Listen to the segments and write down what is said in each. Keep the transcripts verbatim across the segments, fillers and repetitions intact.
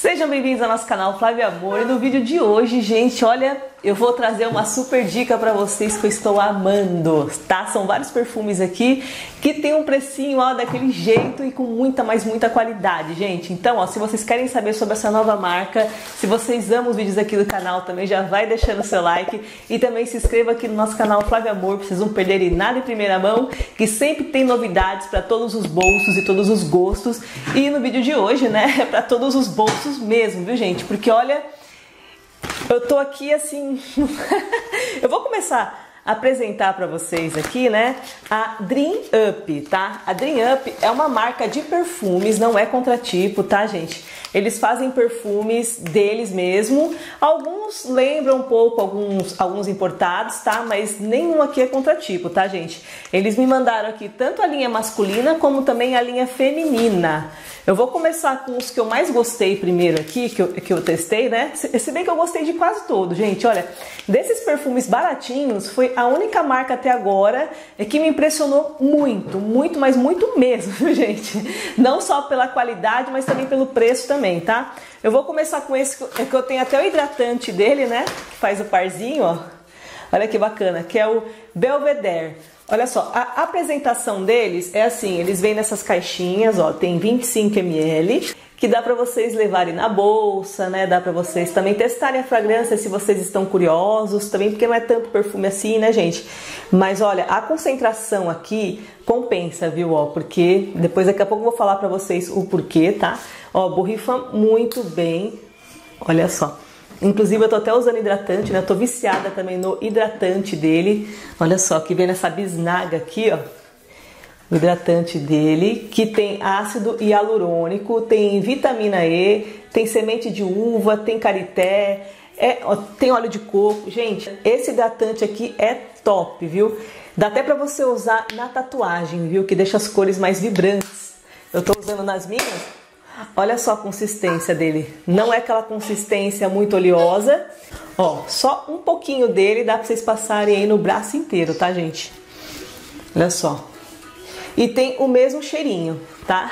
Sejam bem-vindos ao nosso canal Flávia Amor. E no vídeo de hoje, gente, olha, eu vou trazer uma super dica para vocês que eu estou amando, tá? São vários perfumes aqui que tem um precinho, ó, daquele jeito e com muita, mas muita qualidade, gente. Então, ó, se vocês querem saber sobre essa nova marca, se vocês amam os vídeos aqui do canal, também já vai deixando o seu like e também se inscreva aqui no nosso canal Flávia Amor, pra vocês não perderem nada em primeira mão, que sempre tem novidades para todos os bolsos e todos os gostos. E no vídeo de hoje, né, é para todos os bolsos mesmo, viu, gente? Porque olha, eu tô aqui assim, eu vou começar a apresentar para vocês aqui, né, a Dream Up, tá? A Dream Up é uma marca de perfumes, não é contratipo, tá, gente? Eles fazem perfumes deles mesmo, alguns lembram um pouco alguns, alguns importados, tá? Mas nenhum aqui é contratipo, tá, gente? Eles me mandaram aqui tanto a linha masculina como também a linha feminina. Eu vou começar com os que eu mais gostei primeiro aqui, que eu, que eu testei, né? Se, se bem que eu gostei de quase todos, gente. Olha, desses perfumes baratinhos, foi a única marca até agora que me impressionou muito, muito, mas muito mesmo, viu, gente? Não só pela qualidade, mas também pelo preço também, tá? Eu vou começar com esse, que eu tenho até o hidratante dele, né? Que faz o parzinho, ó. Olha que bacana, que é o Belvedere. Olha só, a apresentação deles é assim, eles vêm nessas caixinhas, ó, tem vinte e cinco mililitros, que dá pra vocês levarem na bolsa, né, dá pra vocês também testarem a fragrância se vocês estão curiosos, também porque não é tanto perfume assim, né, gente? Mas olha, a concentração aqui compensa, viu, ó, porque depois daqui a pouco eu vou falar pra vocês o porquê, tá? Ó, borrifa muito bem, olha só. Inclusive eu tô até usando hidratante, né? Eu tô viciada também no hidratante dele. Olha só, que vem nessa bisnaga aqui, ó. O hidratante dele, que tem ácido hialurônico, tem vitamina E, tem semente de uva, tem karité, é, ó, tem óleo de coco. Gente, esse hidratante aqui é top, viu? Dá até pra você usar na tatuagem, viu? Que deixa as cores mais vibrantes. Eu tô usando nas minhas. Olha só a consistência dele, não é aquela consistência muito oleosa, ó, só um pouquinho dele dá pra vocês passarem aí no braço inteiro, tá, gente? Olha só. E tem o mesmo cheirinho, tá?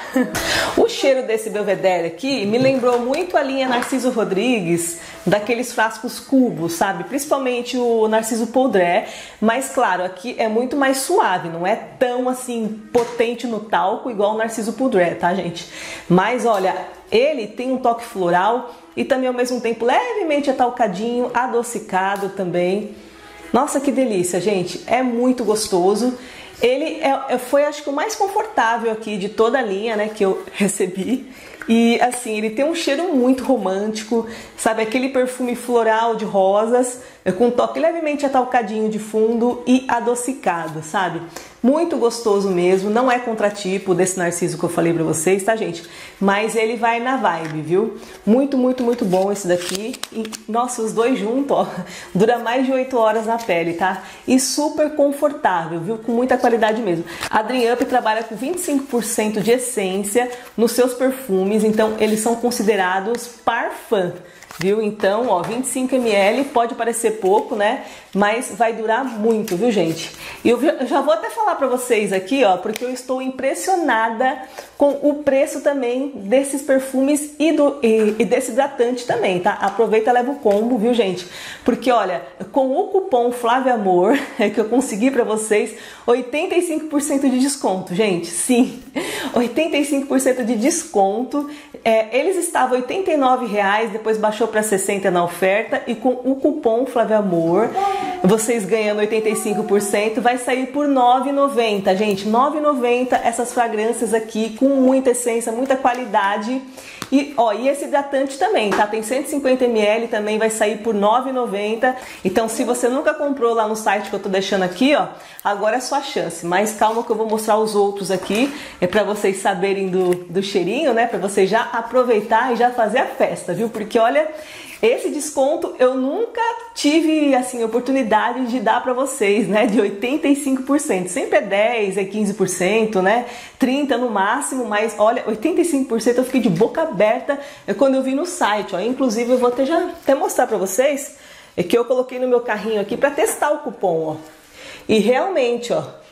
O cheiro desse Belvedere aqui me lembrou muito a linha Narciso Rodrigues, daqueles frascos cubos, sabe? Principalmente o Narciso Poudré, mas claro, aqui é muito mais suave, não é tão assim potente no talco igual o Narciso Poudré, tá, gente? Mas olha, ele tem um toque floral e também ao mesmo tempo levemente atalcadinho, adocicado também. Nossa, que delícia, gente! É muito gostoso. Ele é, foi, acho que, o mais confortável aqui de toda a linha, né, que eu recebi. E, assim, ele tem um cheiro muito romântico, sabe? Aquele perfume floral de rosas, com um toque levemente atalcadinho de fundo e adocicado, sabe? Muito gostoso mesmo, não é contratipo desse Narciso que eu falei pra vocês, tá, gente? Mas ele vai na vibe, viu? Muito, muito, muito bom esse daqui. E, nossa, os dois juntos, ó, dura mais de oito horas na pele, tá? E super confortável, viu? Com muita qualidade mesmo. A Dream Up trabalha com vinte e cinco por cento de essência nos seus perfumes, então eles são considerados parfum. Viu? Então, ó, vinte e cinco mililitros, pode parecer pouco, né? Mas vai durar muito, viu, gente? E eu já vou até falar pra vocês aqui, ó, porque eu estou impressionada com o preço também desses perfumes e, do, e, e desse hidratante também, tá? Aproveita e leva o combo, viu, gente? Porque, olha, com o cupom Flávia Amor, é que eu consegui pra vocês oitenta e cinco por cento de desconto, gente. Sim, oitenta e cinco por cento de desconto. É, eles estavam oitenta e nove reais, depois baixou para sessenta na oferta e com o cupom Flávia Amor, vocês ganhando oitenta e cinco por cento, vai sair por nove reais e noventa centavos, gente, nove reais e noventa centavos essas fragrâncias aqui com muita essência, muita qualidade. E, ó, e esse hidratante também, tá? Tem cento e cinquenta mililitros, também vai sair por nove reais e noventa centavos. Então, se você nunca comprou lá no site que eu tô deixando aqui, ó, agora é sua chance. Mas calma que eu vou mostrar os outros aqui, é para vocês saberem do, do cheirinho, né? Para vocês já aproveitar e já fazer a festa, viu? Porque, olha, esse desconto eu nunca tive, assim, oportunidade de dar para vocês, né? De oitenta e cinco por cento. Sempre é dez, é quinze por cento, né? trinta no máximo, mas olha, oitenta e cinco por cento eu fiquei de boca aberta quando eu vi no site, ó. Inclusive eu vou até já até mostrar para vocês é que eu coloquei no meu carrinho aqui para testar o cupom, ó. E realmente, ó,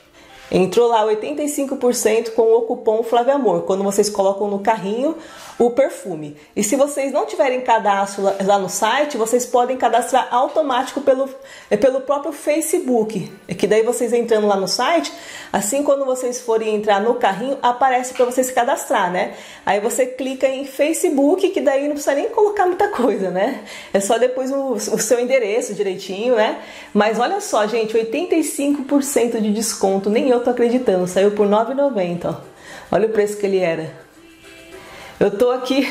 Entrou lá oitenta e cinco por cento com o cupom Flávia Amor, quando vocês colocam no carrinho o perfume. E se vocês não tiverem cadastro lá no site, vocês podem cadastrar automático pelo, pelo próprio Facebook. É que daí vocês entrando lá no site, assim quando vocês forem entrar no carrinho, aparece para vocês se cadastrar, né? Aí você clica em Facebook, que daí não precisa nem colocar muita coisa, né? É só depois o, o seu endereço direitinho, né? Mas olha só, gente, oitenta e cinco por cento de desconto, nem eu tô acreditando, saiu por nove reais e noventa centavos, ó. Olha o preço que ele era. Eu tô aqui,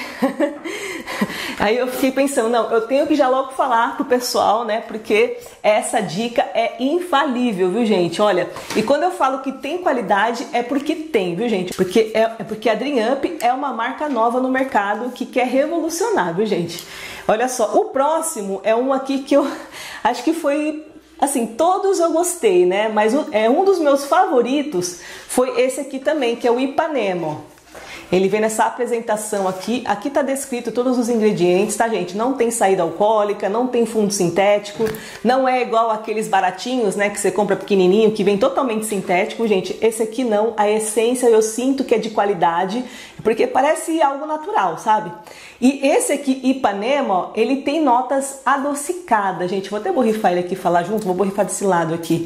aí eu fiquei pensando, não, eu tenho que já logo falar pro pessoal, né, porque essa dica é infalível, viu, gente? Olha, e quando eu falo que tem qualidade, é porque tem, viu, gente? Porque é, é porque a Dream Up é uma marca nova no mercado que quer revolucionar, viu, gente? Olha só, o próximo é um aqui que eu acho que foi... Assim, todos eu gostei, né? Mas é um dos meus favoritos foi esse aqui também, que é o Ipanema. Ele vem nessa apresentação aqui, aqui tá descrito todos os ingredientes, tá, gente? Não tem saída alcoólica, não tem fundo sintético, não é igual aqueles baratinhos, né, que você compra pequenininho, que vem totalmente sintético, gente. Esse aqui não, a essência eu sinto que é de qualidade, porque parece algo natural, sabe? E esse aqui, Ipanema, ó, ele tem notas adocicadas, gente. Vou até borrifar ele aqui e falar junto, vou borrifar desse lado aqui.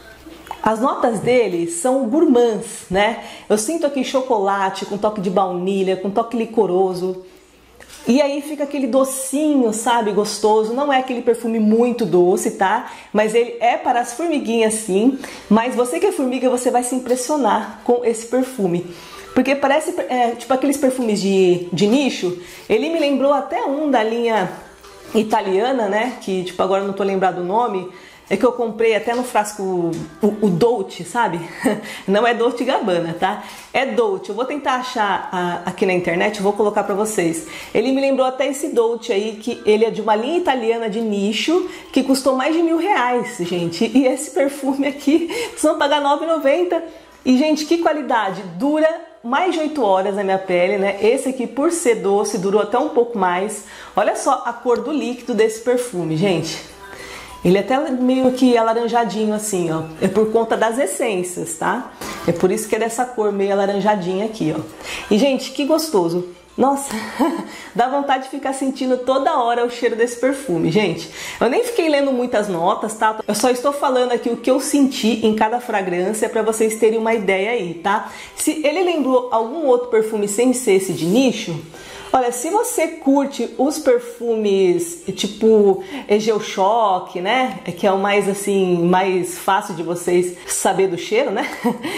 As notas dele são gourmands, né? Eu sinto aqui chocolate com toque de baunilha, com toque licoroso. E aí fica aquele docinho, sabe, gostoso. Não é aquele perfume muito doce, tá? Mas ele é para as formiguinhas, sim. Mas você que é formiga, você vai se impressionar com esse perfume. Porque parece, é, tipo, aqueles perfumes de, de nicho. Ele me lembrou até um da linha italiana, né? Que, tipo, agora eu não tô lembrado o nome. É que eu comprei até no frasco o, o Dolce, sabe? Não é Dolce Gabbana, tá? É Dolce. Eu vou tentar achar a, aqui na internet, vou colocar pra vocês. Ele me lembrou até esse Dolce aí, que ele é de uma linha italiana de nicho, que custou mais de mil reais, gente. E esse perfume aqui, vocês vão pagar nove reais e noventa centavos. E, gente, que qualidade! Dura mais de oito horas na minha pele, né? Esse aqui, por ser doce, durou até um pouco mais. Olha só a cor do líquido desse perfume, gente. Ele é até meio que alaranjadinho assim, ó. É por conta das essências, tá? É por isso que é dessa cor meio alaranjadinha aqui, ó. E, gente, que gostoso. Nossa, dá vontade de ficar sentindo toda hora o cheiro desse perfume, gente. Eu nem fiquei lendo muitas notas, tá? Eu só estou falando aqui o que eu senti em cada fragrância para vocês terem uma ideia aí, tá? Se ele lembrou algum outro perfume sem ser esse de nicho... Olha, se você curte os perfumes tipo Egeu Choque, né, que é o mais assim, mais fácil de vocês saber do cheiro, né?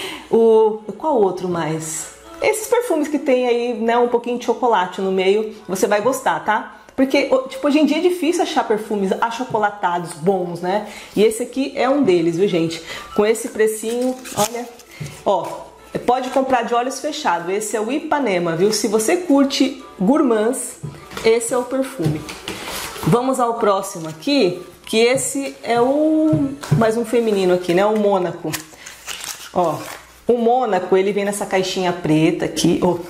O qual outro mais? Esses perfumes que tem aí, né, um pouquinho de chocolate no meio, você vai gostar, tá? Porque, tipo, hoje em dia é difícil achar perfumes achocolatados bons, né? E esse aqui é um deles, viu, gente? Com esse precinho, olha, ó. Pode comprar de olhos fechados, esse é o Ipanema, viu? Se você curte gourmands, esse é o perfume. Vamos ao próximo aqui, que esse é o... mais um feminino aqui, né? O Mônaco. Ó, o Mônaco, ele vem nessa caixinha preta aqui. Oh.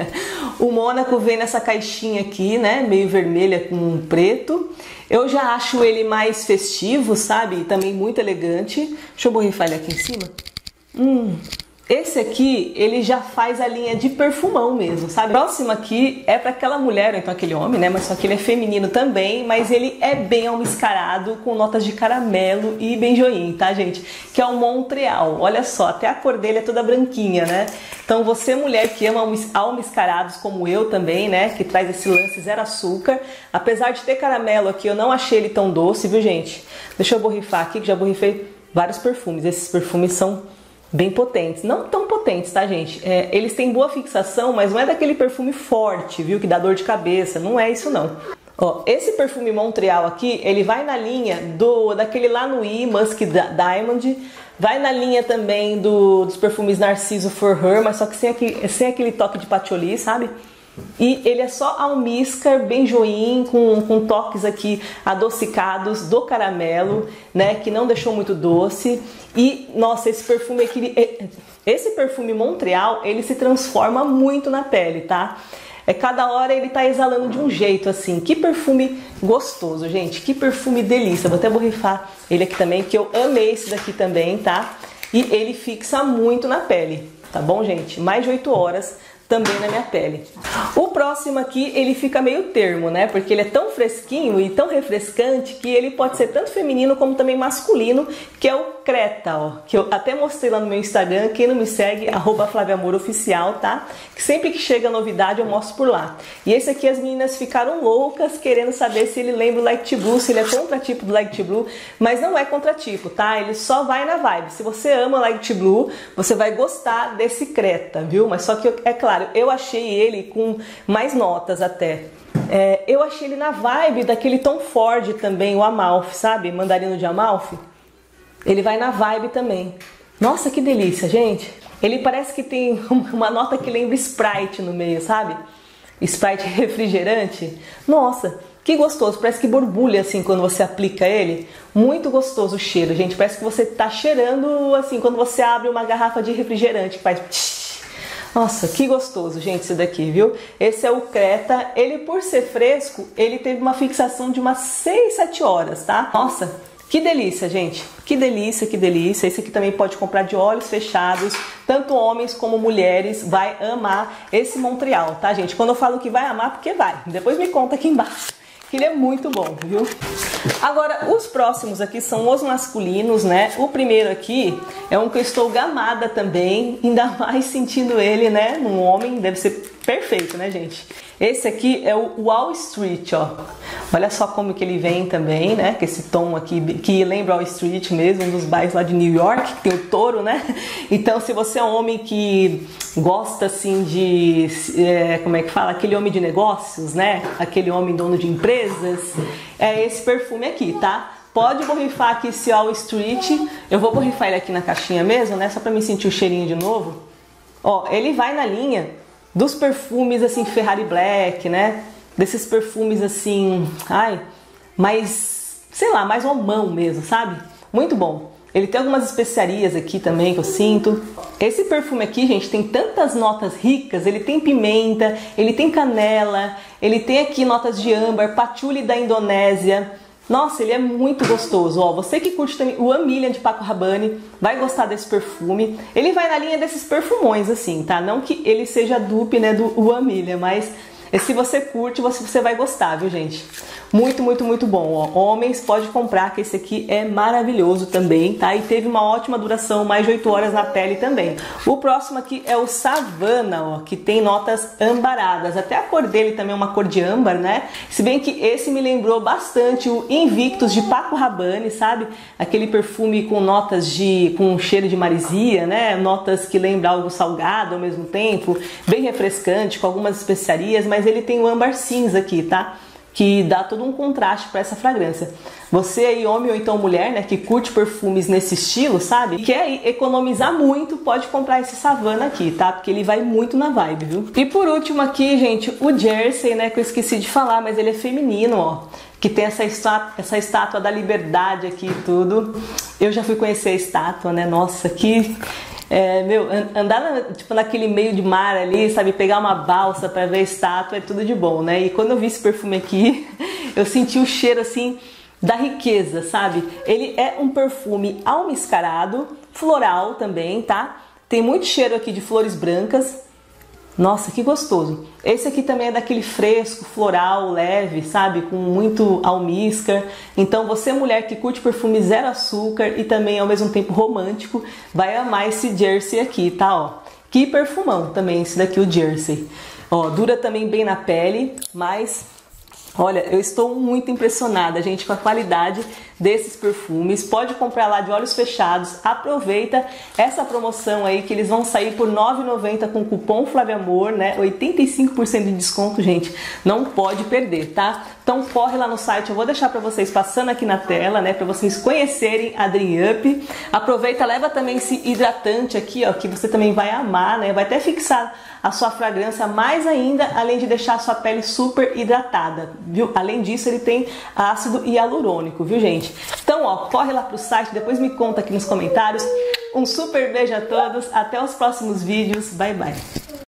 O Mônaco vem nessa caixinha aqui, né? Meio vermelha com preto. Eu já acho ele mais festivo, sabe? Também muito elegante. Deixa eu borrifar ele aqui em cima. Hum... Esse aqui, ele já faz a linha de perfumão mesmo, sabe? O próximo aqui é para aquela mulher, ou então aquele homem, né? Mas só que ele é feminino também, mas ele é bem almiscarado, com notas de caramelo e benjoim, tá, gente? Que é o Montreal. Olha só, até a cor dele é toda branquinha, né? Então você, mulher que ama almiscarados como eu também, né? Que traz esse lance zero açúcar. Apesar de ter caramelo aqui, eu não achei ele tão doce, viu, gente? Deixa eu borrifar aqui, que já borrifei vários perfumes. Esses perfumes são... bem potentes, não tão potentes, tá, gente? É, eles têm boa fixação, mas não é daquele perfume forte, viu? Que dá dor de cabeça, não é isso não. Ó, esse perfume Montreal aqui, ele vai na linha do daquele lá no I, Musk Diamond, vai na linha também do, dos perfumes Narciso For Her, mas só que sem aquele, sem aquele toque de patchouli, sabe? E ele é só almíscar, benjoim, com, com toques aqui adocicados do caramelo, né? Que não deixou muito doce. E, nossa, esse perfume aqui, esse perfume Montreal, ele se transforma muito na pele, tá? É, cada hora ele tá exalando de um jeito, assim. Que perfume gostoso, gente. Que perfume delícia. Vou até borrifar ele aqui também, que eu amei esse daqui também, tá? e ele fixa muito na pele, tá bom, gente? Mais de oito horas também na minha pele. O próximo aqui, ele fica meio termo, né? Porque ele é tão fresquinho e tão refrescante que ele pode ser tanto feminino como também masculino, que é o Creta, ó. Que eu até mostrei lá no meu Instagram, quem não me segue, arroba Flávia Moura Oficial, tá? Que sempre que chega novidade eu mostro por lá. E esse aqui as meninas ficaram loucas querendo saber se ele lembra o Light Blue, se ele é contratipo do Light Blue, mas não é contratipo, tá? Ele só vai na vibe. Se você ama Light Blue, você vai gostar desse Creta, viu? Mas só que, é claro, eu achei ele com mais notas até. É, eu achei ele na vibe daquele Tom Ford também, o Amalfi, sabe? Mandarino de Amalfi. Ele vai na vibe também. Nossa, que delícia, gente. Ele parece que tem uma nota que lembra Sprite no meio, sabe? Sprite refrigerante. Nossa, que gostoso. Parece que borbulha assim quando você aplica ele. Muito gostoso o cheiro, gente. Parece que você tá cheirando assim quando você abre uma garrafa de refrigerante que faz... Nossa, que gostoso, gente, esse daqui, viu? Esse é o Creta. Ele, por ser fresco, ele teve uma fixação de umas seis, sete horas, tá? Nossa, que delícia, gente. Que delícia, que delícia. Esse aqui também pode comprar de olhos fechados. Tanto homens como mulheres vai amar esse Montreal, tá, gente? Quando eu falo que vai amar, porque vai. Depois me conta aqui embaixo. Que ele é muito bom, viu? Agora, os próximos aqui são os masculinos, né? O primeiro aqui é um que eu estou gamada também, ainda mais sentindo ele, né? Num homem, deve ser perfeito, né, gente? Esse aqui é o Wall Street, ó. Olha só como que ele vem também, né? Com esse tom aqui, que lembra Wall Street mesmo, um dos bairros lá de New York, que tem o touro, né? Então, se você é um homem que gosta, assim, de... É, como é que fala? Aquele homem de negócios, né? Aquele homem dono de empresas. É esse perfume aqui, tá? Pode borrifar aqui esse Wall Street. Eu vou borrifar ele aqui na caixinha mesmo, né? Só pra me sentir o cheirinho de novo. Ó, ele vai na linha dos perfumes assim Ferrari Black, né? Desses perfumes assim, ai, mais, sei lá, mais homão mesmo, sabe? Muito bom. Ele tem algumas especiarias aqui também que eu sinto. Esse perfume aqui, gente, tem tantas notas ricas. Ele tem pimenta, ele tem canela, ele tem aqui notas de âmbar, patchouli da Indonésia. Nossa, ele é muito gostoso. Ó, você que curte também o Amilian de Paco Rabanne vai gostar desse perfume. Ele vai na linha desses perfumões, assim, tá? Não que ele seja dupe, né, do Amilian, mas se você curte, você, você vai gostar, viu, gente? Muito, muito, muito bom. Ó, homens, pode comprar, que esse aqui é maravilhoso também, tá? E teve uma ótima duração, mais de oito horas na pele também. O próximo aqui é o Savana, ó, que tem notas ambaradas. Até a cor dele também é uma cor de âmbar, né? Se bem que esse me lembrou bastante o Invictus de Paco Rabanne, sabe? Aquele perfume com notas de... com cheiro de marisia, né? Notas que lembram algo salgado ao mesmo tempo, bem refrescante, com algumas especiarias, mas ele tem o âmbar cinza aqui, tá? Que dá todo um contraste para essa fragrância. Você aí, homem ou então mulher, né, que curte perfumes nesse estilo, sabe? E quer economizar muito, pode comprar esse Savana aqui, tá? Porque ele vai muito na vibe, viu? E por último aqui, gente, o Jersey, né, que eu esqueci de falar, mas ele é feminino, ó. Que tem essa estátua, essa estátua da liberdade aqui e tudo. Eu já fui conhecer a estátua, né? Nossa, que... É, meu, andar na, tipo, naquele meio de mar ali, sabe, pegar uma balsa para ver a estátua é tudo de bom, né? E quando eu vi esse perfume aqui, eu senti o cheiro assim da riqueza, sabe? Ele é um perfume almiscarado, floral também, tá? Tem muito cheiro aqui de flores brancas. Nossa, que gostoso. Esse aqui também é daquele fresco, floral, leve, sabe? Com muito almíscar. Então você, mulher que curte perfume zero açúcar e também ao mesmo tempo romântico, vai amar esse Jersey aqui, tá? Ó, que perfumão também esse daqui, o Jersey. Ó, dura também bem na pele, mas... Olha, eu estou muito impressionada, gente, com a qualidade desses perfumes. Pode comprar lá de olhos fechados. Aproveita essa promoção aí que eles vão sair por nove reais e noventa centavos com o cupom FlaviaAmor, né? oitenta e cinco por cento de desconto, gente. Não pode perder, tá? Então corre lá no site, eu vou deixar para vocês passando aqui na tela, né? Para vocês conhecerem a Dream Up. Aproveita, leva também esse hidratante aqui, ó, que você também vai amar, né? Vai até fixar a sua fragrância mais ainda, além de deixar a sua pele super hidratada, viu? Além disso, ele tem ácido hialurônico, viu, gente? Então, ó, corre lá pro site, depois me conta aqui nos comentários. Um super beijo a todos, até os próximos vídeos, bye bye!